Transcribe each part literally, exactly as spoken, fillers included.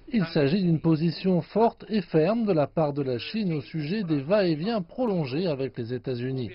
Il s'agit d'une position forte et ferme de la part de la Chine au sujet des va-et-vient prolongés avec les États-Unis.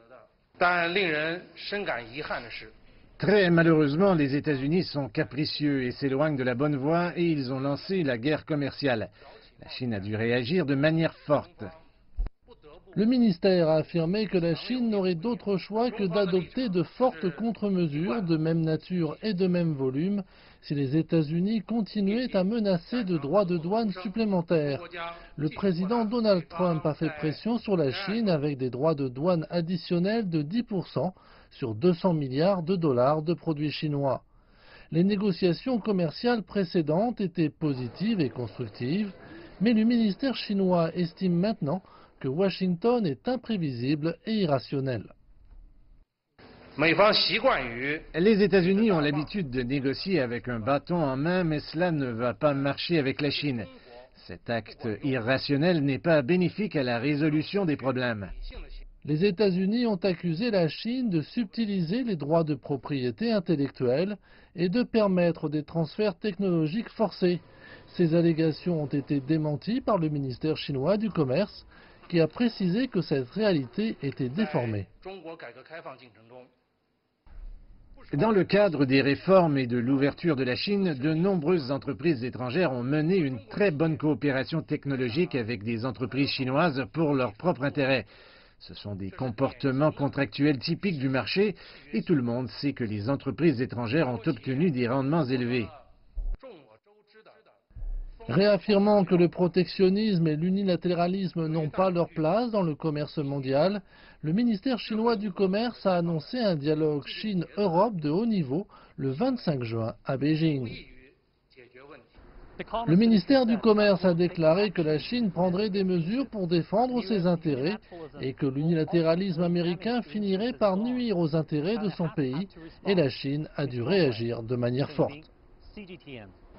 Très malheureusement, les États-Unis sont capricieux et s'éloignent de la bonne voie et ils ont lancé la guerre commerciale. La Chine a dû réagir de manière forte. Le ministère a affirmé que la Chine n'aurait d'autre choix que d'adopter de fortes contre-mesures de même nature et de même volume si les États-Unis continuaient à menacer de droits de douane supplémentaires. Le président Donald Trump a fait pression sur la Chine avec des droits de douane additionnels de dix pour cent sur deux cents milliards de dollars de produits chinois. Les négociations commerciales précédentes étaient positives et constructives, mais le ministère chinois estime maintenant que Washington est imprévisible et irrationnel. Les États-Unis ont l'habitude de négocier avec un bâton en main, mais cela ne va pas marcher avec la Chine. Cet acte irrationnel n'est pas bénéfique à la résolution des problèmes. Les États-Unis ont accusé la Chine de subtiliser les droits de propriété intellectuelle et de permettre des transferts technologiques forcés. Ces allégations ont été démenties par le ministère chinois du Commerce, qui a précisé que cette réalité était déformée. Dans le cadre des réformes et de l'ouverture de la Chine, de nombreuses entreprises étrangères ont mené une très bonne coopération technologique avec des entreprises chinoises pour leur propre intérêt. Ce sont des comportements contractuels typiques du marché et tout le monde sait que les entreprises étrangères ont obtenu des rendements élevés. Réaffirmant que le protectionnisme et l'unilatéralisme n'ont pas leur place dans le commerce mondial, le ministère chinois du Commerce a annoncé un dialogue Chine-Europe de haut niveau le vingt-cinq juin à Beijing. Le ministère du Commerce a déclaré que la Chine prendrait des mesures pour défendre ses intérêts et que l'unilatéralisme américain finirait par nuire aux intérêts de son pays, et la Chine a dû réagir de manière forte.